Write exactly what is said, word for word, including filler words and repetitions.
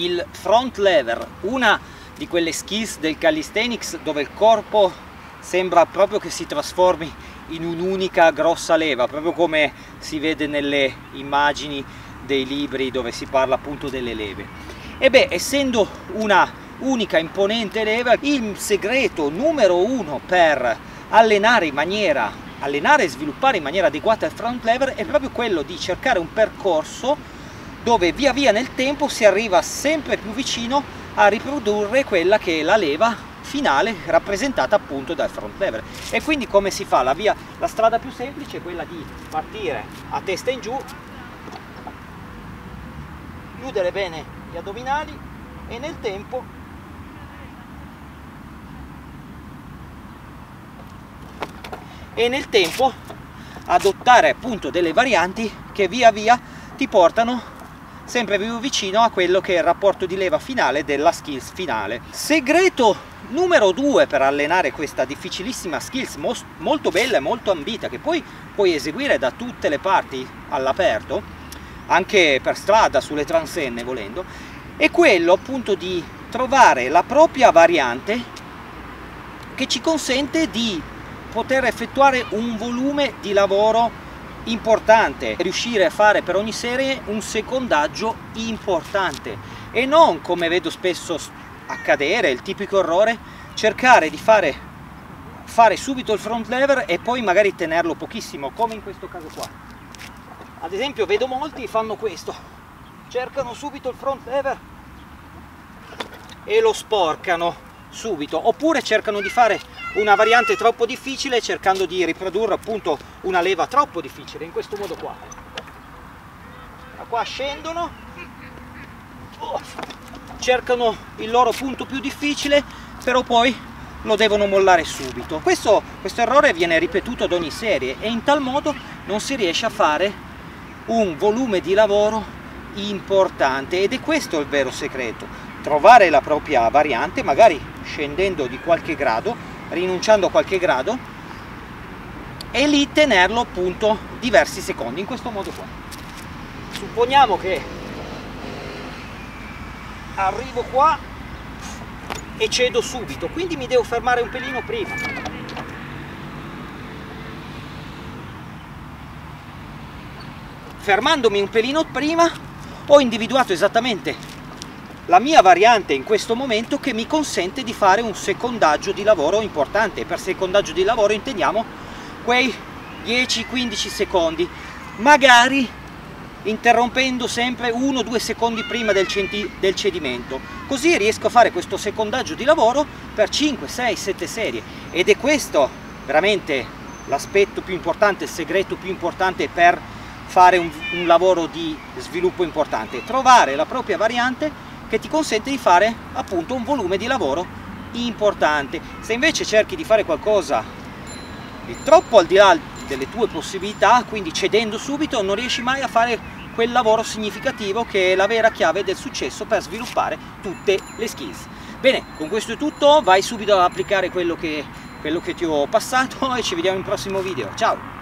Il front lever, una di quelle skills del calisthenics dove il corpo sembra proprio che si trasformi in un'unica grossa leva, proprio come si vede nelle immagini dei libri dove si parla appunto delle leve. E beh, essendo una unica imponente leva, il segreto numero uno per allenare in maniera allenare e sviluppare in maniera adeguata il front lever è proprio quello di cercare un percorso dove via via nel tempo si arriva sempre più vicino a riprodurre quella che è la leva finale rappresentata appunto dal front lever. E quindi come si fa? La, via, la strada più semplice è quella di partire a testa in giù, chiudere bene gli addominali e nel tempo e nel tempo adottare appunto delle varianti che via via ti portano sempre più vicino a quello che è il rapporto di leva finale della skills finale. Segreto numero due per allenare questa difficilissima skills molto bella e molto ambita, che poi puoi eseguire da tutte le parti all'aperto, anche per strada, sulle transenne volendo, è quello appunto di trovare la propria variante che ci consente di poter effettuare un volume di lavoro importante, riuscire a fare per ogni serie un secondaggio importante e non, come vedo spesso accadere, il tipico errore, cercare di fare, fare subito il front lever e poi magari tenerlo pochissimo, come in questo caso qua. Ad esempio vedo molti fanno questo, cercano subito il front lever e lo sporcano subito, oppure cercano di fare una variante troppo difficile cercando di riprodurre appunto una leva troppo difficile, in questo modo qua. Da qua scendono, oh, cercano il loro punto più difficile, però poi lo devono mollare subito. Questo, questo errore viene ripetuto ad ogni serie e in tal modo non si riesce a fare un volume di lavoro importante, ed è questo il vero segreto: trovare la propria variante, magari scendendo di qualche grado, rinunciando a qualche grado, e lì tenerlo appunto diversi secondi, in questo modo qua. Supponiamo che arrivo qua e cedo subito, quindi mi devo fermare un pelino prima. Fermandomi un pelino prima ho individuato esattamente la mia variante in questo momento che mi consente di fare un secondaggio di lavoro importante. Per secondaggio di lavoro intendiamo quei dieci quindici secondi, magari interrompendo sempre uno due secondi prima del, del cedimento, così riesco a fare questo secondaggio di lavoro per cinque sei sette serie, ed è questo veramente l'aspetto più importante, il segreto più importante per fare un, un lavoro di sviluppo importante: trovare la propria variante che ti consente di fare appunto un volume di lavoro importante. Se invece cerchi di fare qualcosa di troppo al di là delle tue possibilità, quindi cedendo subito, non riesci mai a fare quel lavoro significativo che è la vera chiave del successo per sviluppare tutte le skills. Bene, con questo è tutto, vai subito ad applicare quello che, quello che ti ho passato e ci vediamo in un prossimo video. Ciao!